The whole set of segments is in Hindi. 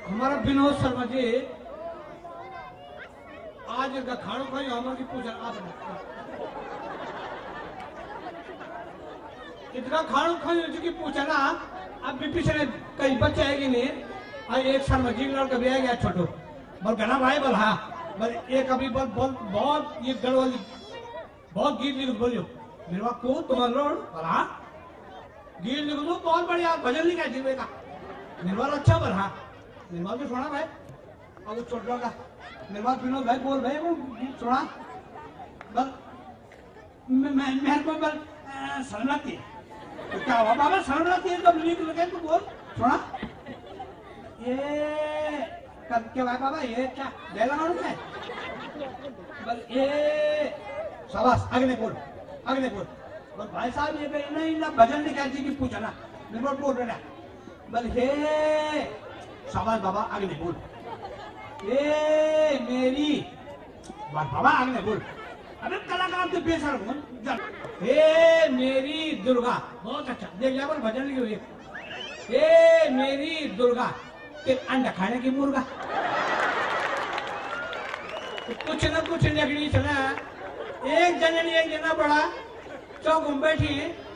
हमारा विनोद शर्मा जी आज का खाड़ो खाई हमारे की पूछा आप इतना खाड़ो खाई की पूछा ना अब भी पिछले कई बच्चे आएगी नहीं आज एक शर्मा जी लड़का भी आ गया छोटो बल घना भाई बल हाँ बल एक अभी बल बहुत ये गड़वाली बहुत गीत लिख बोलियो मेरे बाप को तुम्हारा लोड बल हाँ गीत लिख दो बहुत बढ़िया भजन लिखा जीवे का मेरे बाप अच्छा बल हाँ मेरे बाप भी सुना भाई अब वो छोटा का मेरे बाप विनोद भाई बोल भाई वो सुना बल मैं को बल शर्म लगती है तो क्या हुआ बाबा शर्म लगती है तब लिख लगे तो बोल सुना ये क्या भाई बाबा ये क्या जयला मालूम है बल ये शाबाश अगले बोल बल भाई साहब ये नहीं ना भजन लिखा जी की पूछा ना मेरे को बोल रहा बल हे शाबाश बाबा अगले बोल ए मेरी बाबा अगले बोल अबे कलाकार तो बेसर हूँ हे मेरी दुर्गा बहुत अच्छा देख लिया बोल भजन लिखी हुई है ए मेरी दुर्गा के अंडा खाने की मुर्गा तो कुछ न कुछ लकड़ी चला एक जननी एक जना बड़ा चौक में बैठी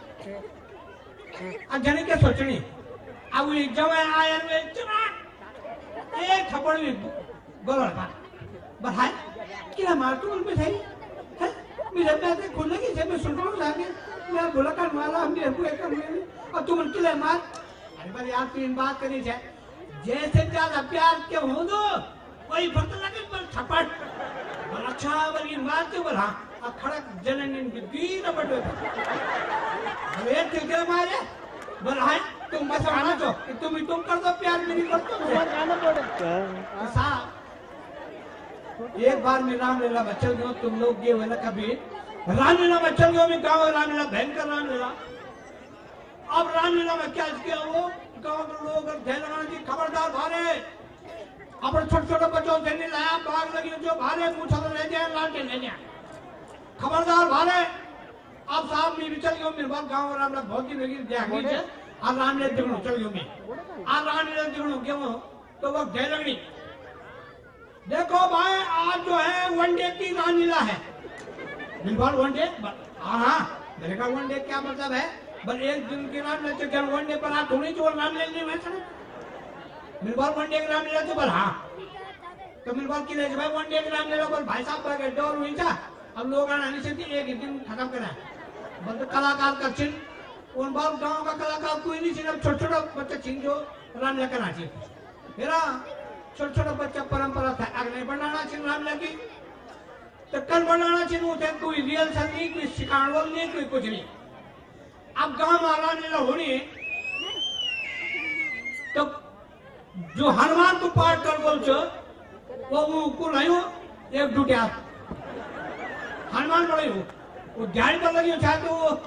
अब जने क्या सोचनी अब जब आया में चला एक थप्पड़ में गोला था बढ़ाए क्या मार तू उनपे सही है मेरे पैसे खुलने की जब मैं सुन रहा हूँ जाके मैं बोला कर मारा हमने को एक कर और तुम उनके लिए मार अरे बार यार तीन बात करनी चाहिए जैसे ज्यादा प्यार क्यों हो दो वही फर्क लगे पर थप्पड़ बोला अच्छा वाली बात क्यों बोला अब खड़ा जननी की दीन बटो अरे तिलके मारे बोला है तुम बस आना तो तुम कर दो प्यार मेरी कर दो साहब एक बार में रामलीला में चल गयो तुम लोग ये वाला कभी रामलीला में चल गयो मैं गाँव रामलीला भयंकर रामलीला अब रामलीला में क्या किया वो गाँव के लोग जी खबरदार भारे अपने छोटे छोटे बच्चों से नहीं लाया बाग लगी जो भारे मुझे ले जाए लाटे ले जाए खबरदार भारे अब साहब मैं भी चल गयो मेरे बाप गाँव रामलीला बहुत दिन लगी जाएगी आज रामलीला दिखणो चल गयो मैं आज रामलीला दिखणो गयो तो वो जय लगनी देखो भाई आज जो है वनडे की रामलीला है बिल्कुल वनडे हाँ मेरे का वनडे क्या मतलब है बस एक दिन की रामलीला तो वनडे पर आप थोड़ी जो रामलीला नहीं वैसा मेरे बार वनडे की रामलीला तो बल हाँ तो मेरे बार की भाई वनडे की रामलीला पर भाई साहब पर डोर हुई था अब लोग आने से एक दिन खत्म करा बल तो कलाकार का चिन्ह उन बार गाँव का कलाकार कोई नहीं चिन्ह छोटे छोटे बच्चे चिन्ह जो रामलीला करना चाहिए मेरा छोटा छोटा बच्चा परंपरा था अगले बनाना चाहिए रामलीला की तो कल बनाना चाहिए होते कोई रिहर्सल नहीं कोई शिकावल नहीं कोई कुछ नहीं अब गांव में रामलीला होनी तो जो हनुमान को पाठ कर बोल वो को नहीं हो एक डूटे आप हनुमान बड़े हो वो ध्यान पर लगी चाहे तो वो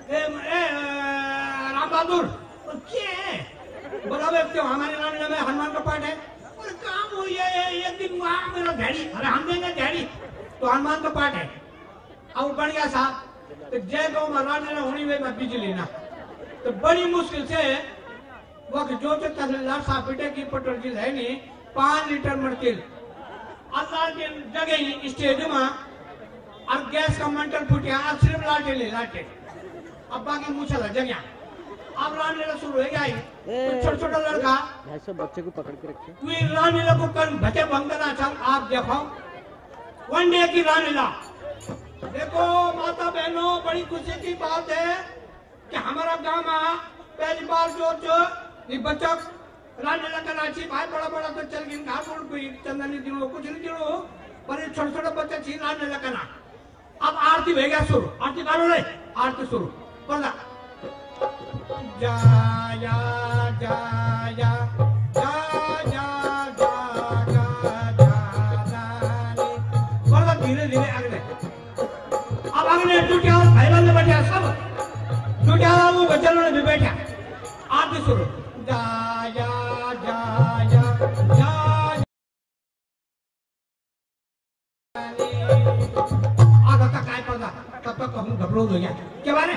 राम बहादुर बोला क्यों हमारे रामलीला में हनुमान का पाठ है काम हो एक दिन वहां मेरा डैडी अरे हम देंगे डैडी तो हनुमान का पाठ है अब बढ़ गया साहब तो जय गौ महाराज ने होनी में बिजली ना तो बड़ी मुश्किल से वो जो तहसीलदार साहब बेटे की पेट्रोल की है नहीं 5 लीटर मरतिल अल्लाह के जगह स्टेज में और गैस का मंटल फुटिया अब सिर्फ लाटे ले लाटे अब बाकी मुझे जगह अब रामलीला शुरू हो गई तो छोटा छोटा लड़का ऐसे बच्चे को पकड़ के रखे कोई रामलीला को कर भजे भंगना चल आप देखो वनडे की रामलीला देखो माता बहनों बड़ी खुशी की बात है कि हमारा गांव में पहली बार जो ये बच्चा रामलीला करना चाहिए भाई बड़ा बड़ा तो चल गई घाट कोई चंदनी दिनों कुछ नहीं दिनों पर छोटे छोटे बच्चे चाहिए रामलीला करना अब आरती हो गया शुरू आरती करो रे आरती शुरू पढ़ना जाया जाया धीरे धीरे अगले अब अगले टूटिया भाई वाले बैठा सब टूटिया वो बच्चों ने भी बैठा आरती शुरू जाया जाया आगा का काय पड़ा तब तक हम घबराहट हो गया क्या बात है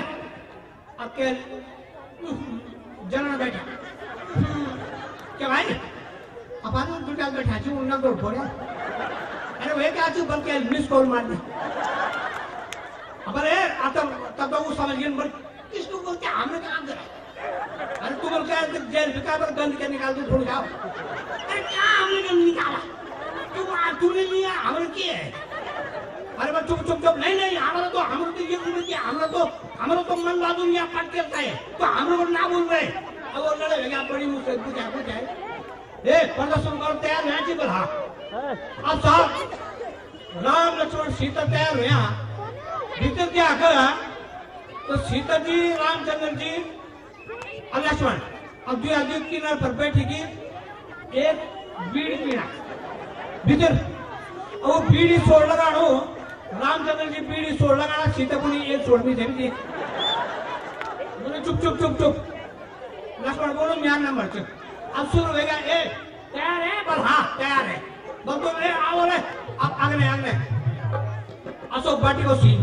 आपके जना बैठा क्या भाई अपन दुटा बैठा छु उन्ना को फोड़े अरे वे क्या छु बल्कि मिस कॉल मार दे अब अरे आता तब तो वो समझ गए पर किसको बोलते हमने काम करा अरे तुम क्या जेल बिका पर गंद के निकाल दो छोड़ जाओ अरे क्या हमने गंद निकाला तूने लिया हमने किया है अरे बस चुप चुप चुप नहीं हमारा तो ये उम्र की हमारा तो मन बाजू यहाँ काट करता है तो हम लोग ना बोल रहे अब वो लड़े भैया बड़ी मुझसे कुछ है ए प्रदर्शन करो तैयार है जी बोला अब साहब राम लक्ष्मण सीता तैयार हुए भीतर क्या करा तो सीता जी रामचंद्र जी और लक्ष्मण अब जो अजीत किनारे पर बैठेगी एक बीड़ी पीना भीतर वो बीड़ी सोड़ लगानो रामचंद्र जी बीड़ी सोड़ लगाना सीता को एक छोड़नी चाहिए बोले चुप चुप चुप चुप लक्ष्मण बोलो म्यान ना मर अब शुरू होगा ए तैयार है बल हाँ तैयार है बल तो ए आओ रे अब आगने अशोक बाटी को सीन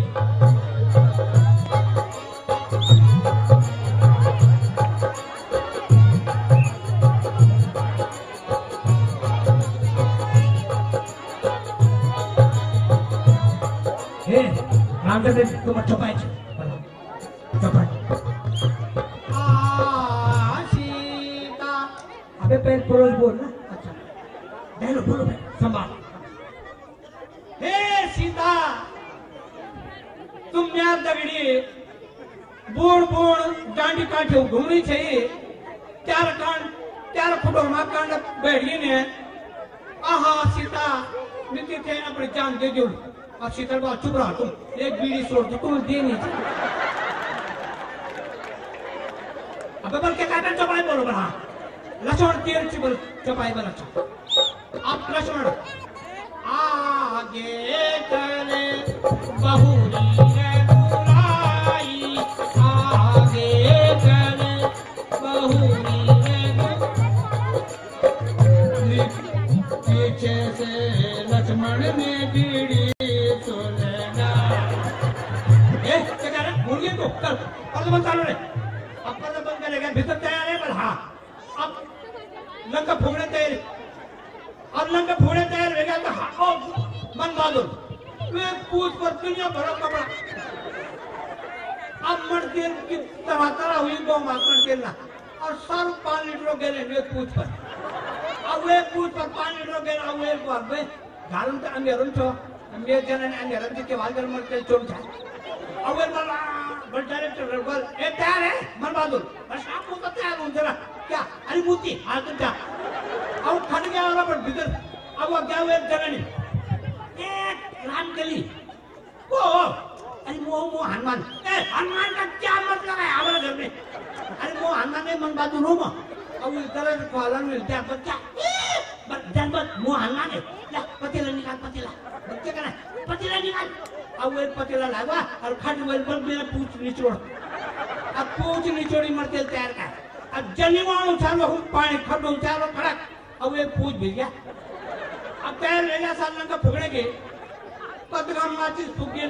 रामचंद्र तुम चौपाई सीता अबे पैर परोस बोल ना अच्छा डायलो बोलो भाई संभाल हे सीता तुम यार दगड़ी बोड़ डांडी काठे घूमनी चाहिए चार फुटो मां कांड बैठी ने आहा सीता मिट्टी थे अपनी जान दे दो और शीतल बाबा चुप रहा तुम एक बीड़ी छोड़ दो तुम दे नहीं अब बल के कहते चौपाई बोलो बड़ा लक्ष्मण तीर से बोल चौपाई बोल अच्छा अब लक्ष्मण आगे चले बहुरी है बुराई आगे चले बहुरी है पीछे से लक्ष्मण ने बीड़ी भीतर तैयार है बल हाँ अब लंका फूकने तैयार अब लंका फूकने तैयार हो गया तो हाँ मन बहादुर वे पूछ पर दुनिया भरा कपड़ा अब मर्देर की तरह हुई गौ माखन केला और सर 5 लीटर गेले वे पूछ पर अब वे पूछ पर 5 लीटर गेला अब वे बात में गालम तो अंधेरन छो अंधेर जन अंधेरन जी के वालगर मर्दे छोड़ जाए अब वे बल डायरेक्टर बल ए तैयार है मन बहादुर बस आपको तो तैयार हूं जरा क्या अरे मूर्ति हाथ क्या अब खड़ गया और पर भीतर अब वो क्या हुआ जननी एक रामकली ओ अरे वो हनुमान ए हनुमान का क्या मतलब है हमारे घर में अरे वो हनुमान ने मन बहादुर हो अब इस तरह से पालन मिलता है बच्चा जनपद वो हनुमान है पतीला निकाल पतीला बच्चे का पतीला निकाल अब वो एक पतीला लावा और खट वेल पर मेरा पूछ निचोड़ अब पूछ निचोड़ी मरते तैयार का अब जनीवान उछालो हम पानी खड्डो उछालो खड़क अब वो एक पूछ भिग गया अब पैर ले गया सालन का फुगड़े के पदगम माचिस फूक गया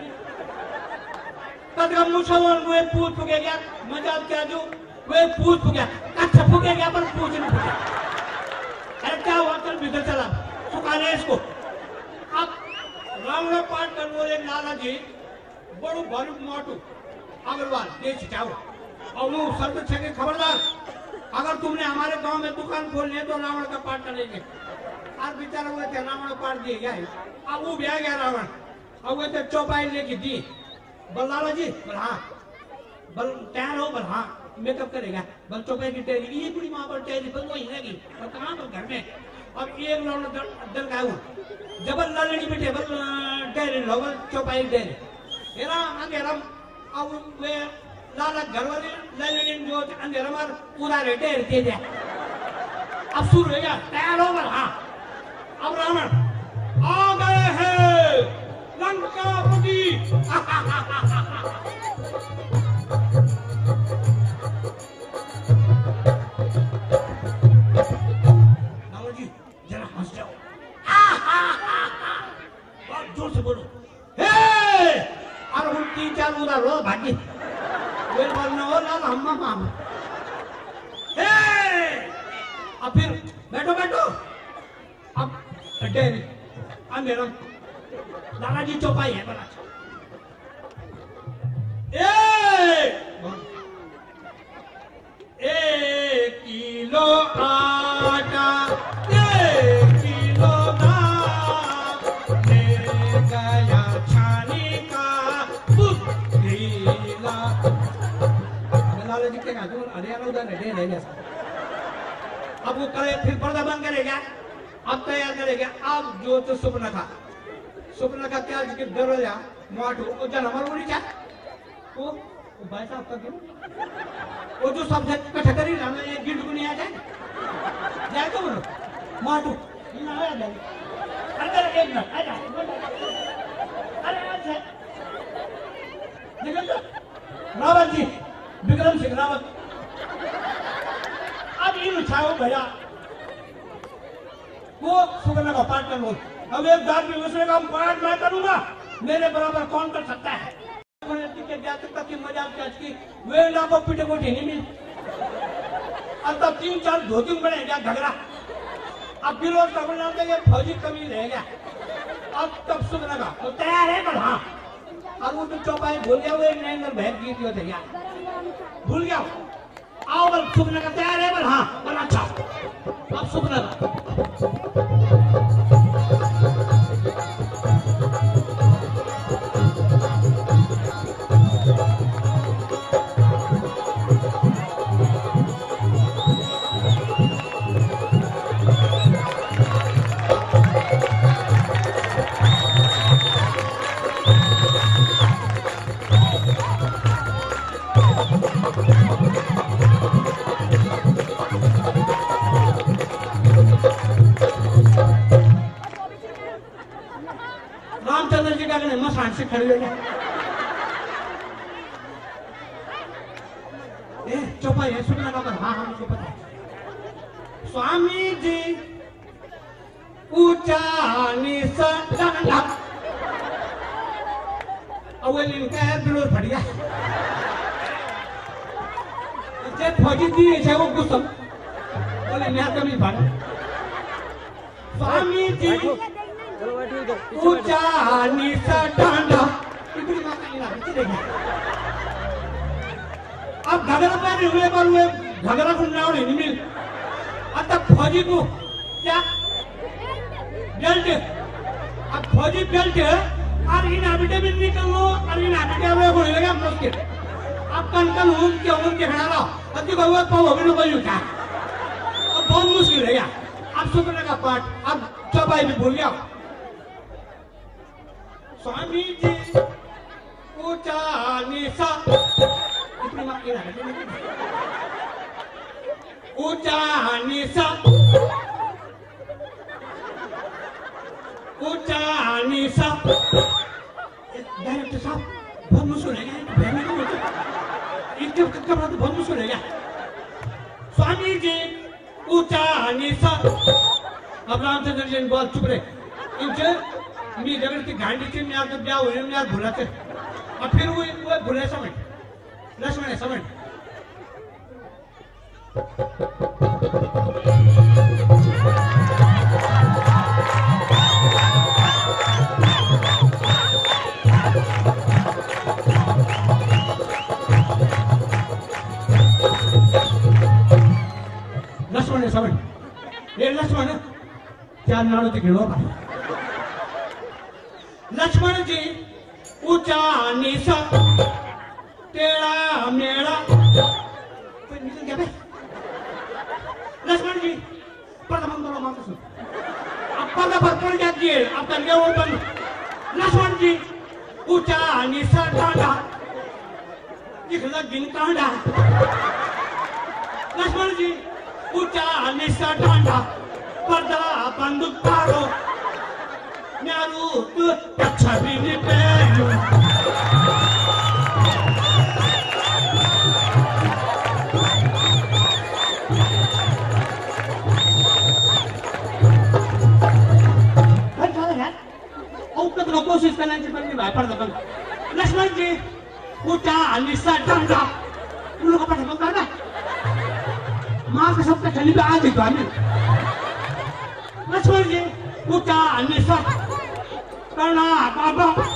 पदगम मुसलमान वो एक पूछ फूके गया मजाक क्या जो वो एक पूछ फूक गया अच्छा फूके गया पर पूछ नहीं फूका अरे क्या हुआ कल भीतर चला सुखाने इसको अब रावण पाठ कर बोले लाला जी बड़ो भारी मोटू अग्रवाल देश जाओ और वो सर्व छे खबरदार अगर तुमने हमारे गांव में दुकान खोलनी है तो रावण का पाठ करेंगे आज बेचारा हुए थे रावण पाठ दिए गया है अब वो भी आ गया रावण अब वो तो चौपाई लेके दी बल लाला जी बल हाँ बल तैयार हो बल हाँ मेकअप करेगा बल चौपाई की तैयारी ये पूरी वहां पर तैयारी बल वही रहेगी और कहाँ पर घर में अब एक रावण दल का हुआ जबल लालनी में टेबल डेरे लोगल चौपाई डेरे येरा अंधेरम अब वे लाला घर वाले लालनी जो अंधेरम और पूरा रेटे दे दिया अब शुरू हो गया तैयार हो गया हाँ अब रावण आ गए हैं लंकापति रावण जी जरा हंस जाओ जोर से बोलो हे और हम 3-4 उधर रो भागी वे बोलना हो लाल हम मामा हे अब फिर बैठो डेरी मेरा दादाजी चौपाई है बड़ा एक किलो आटा 1 किलो दाल ले गया छानी का बुद्धीला लाला जी क्या कहते हैं हरियाणा उधर रेडी नहीं है अब वो करे फिर पर्दा बंद करेगा अब तैयार करेगा अब जो तो सुपना का क्या जिसके दरवाजा माटू और जन हमारे उड़ी जा वो भाई साहब का क्यों वो जो सब इकट्ठा कर ही रहा ये गिल्ड को नहीं आ जाए तो बोलो माटू ना आ जाए अंदर एक मिनट आ जा अरे अच्छा निकल रावत जी विक्रम सिंह रावत अब इन उठाओ भैया वो सुगना का पार्ट कर बोल अब एक बार भी दूसरे का पार्ट मैं करूंगा मेरे बराबर कौन कर सकता है के जातक की मजाक की वेला को पीटे को नहीं मिल अब तब 3-4 धोती बनेगा घगरा अब विरोध तमिलनाडु के फौजी कमी रहेगा अब तब सुन लगा तो तैयार है पर हाँ और वो तो चौपाई भूल गया वो एक नरेंद्र बहन गीत हो गया भूल गया आओ बल सुन लगा तैयार है पर हाँ पर अच्छा अब सुन लगा रामचंद्र जी का मसान से खड़े हो गए चौपाई है सुनना का हाँ हाँ मुझे पता है स्वामी जी ऊंचा नीचा डंडा अव्वल इनका है बिलोर फट गया जब फौजी दी है वो गुस्सा बोले मैं कभी फट स्वामी जी ऊंचा नीचा डंडा इतनी माता नहीं ना देखिए अब घगरा पहने हुए पर हुए घगरा को नाव नहीं मिल अब तक फौजी को क्या बेल्ट अब फौजी बेल्ट और इन आबिटे भी निकल लो और इन आबिटे अब को लगा मुश्किल अब कन उन के खड़ा रहो अब जो हुआ पाओ अभी लोग उठा अब बहुत मुश्किल है यार अब सुपने का पाठ अब चौपाई भी भूल गया स्वामी जी ऊंचा नीचा ऊंचा नीचा ऊंचा नीचा डायरेक्टर साहब बहुत मुश्किल है इनके कमरा तो बहुत मुश्किल है स्वामी जी ऊंचा नीचा अब रामचंद्र जी बहुत चुप रहे इनसे मी जगह की गांडी थी मैं आपको ब्याह हुए मैं भुलाते और फिर वो भुले समझ लक्ष्मण है समझ लक्ष्मण है समझ ये लक्ष्मण क्या नाड़ो दिख रहा लक्ष्मण जी ऊंचा नीचा टेढ़ा मेढ़ा कोई निकल गया लक्ष्मण जी प्रथम करो माता सुन अब पर्दा पर पड़ जाती है अब कर गया वो बंद लक्ष्मण जी ऊंचा नीचा डांडा दिख लग गिन कांडा लक्ष्मण जी ऊंचा नीचा डांडा पर्दा बंद करो न्यारूप छवि निपेलू कोशिश करना चाहिए भाई पर लक्ष्मण जी ऊंचा निस्सा डांडा उन लोगों का पता करना मां के सबसे चली पे आ गई तो लक्ष्मण जी ऊंचा निशा करना बाबा